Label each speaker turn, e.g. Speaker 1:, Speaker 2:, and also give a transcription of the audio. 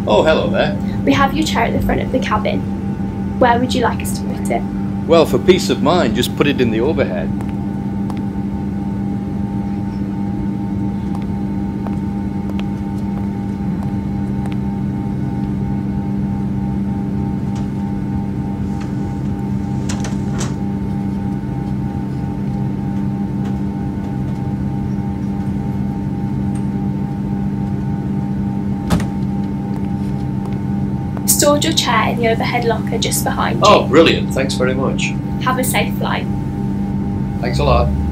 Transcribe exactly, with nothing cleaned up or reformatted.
Speaker 1: Oh, hello there.
Speaker 2: We have your chair at the front of the cabin. Where would you like us to put it?
Speaker 1: Well, for peace of mind, just put it in the overhead.
Speaker 2: Stored your chair in the overhead locker just behind you.
Speaker 1: Oh, brilliant. Thanks very much.
Speaker 2: Have a safe flight.
Speaker 1: Thanks a lot.